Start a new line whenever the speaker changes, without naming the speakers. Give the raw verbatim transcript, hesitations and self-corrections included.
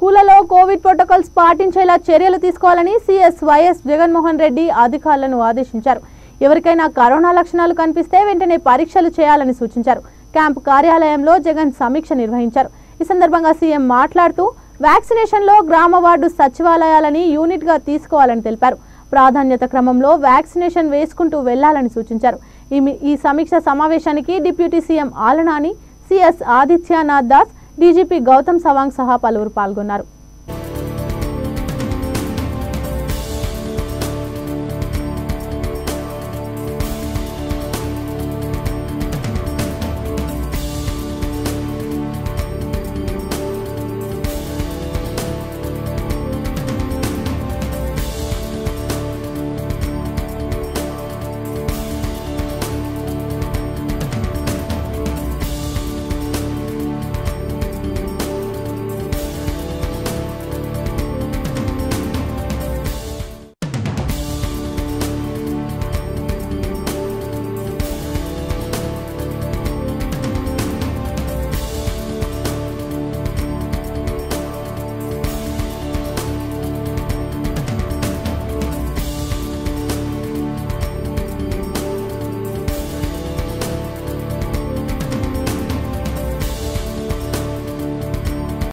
స్కూళ్లలో Covid protocols పాటించేలా చర్యలు తీసుకోవాలని సీఎస్ వైఎస్ జగన్మోహన్ రెడ్డి అధికారులను ఆదేశించారు. ఎవరికైనా కరోనా లక్షణాలు కనిపిస్తే వెంటనే పరీక్షలు చేయాలని సూచించారు. క్యాంపు కార్యాలయంలో జగన్ సమీక్ష నిర్వహించారు. ఈ సందర్భంగా సీఎం మాట్లాడుతూ వ్యాక్సినేషన్లో గ్రామ వార్డు సచివాలయాలని యూనిట్ గా తీసుకోవాలని తెలిపారు. ప్రాధాన్యత క్రమంలో వ్యాక్సినేషన్ వేసుకుంటూ వెళ్లాలని సూచించారు. ఈ సమీక్ష సమావేశానికి డిప్యూటీ సీఎం ఆలనాని, సిఎస్ ఆదిత్యనాథ్ దాస్, డీజీపీ గౌతమ్ సవాంగ్ సహా పలువురు పాల్గొన్నారు.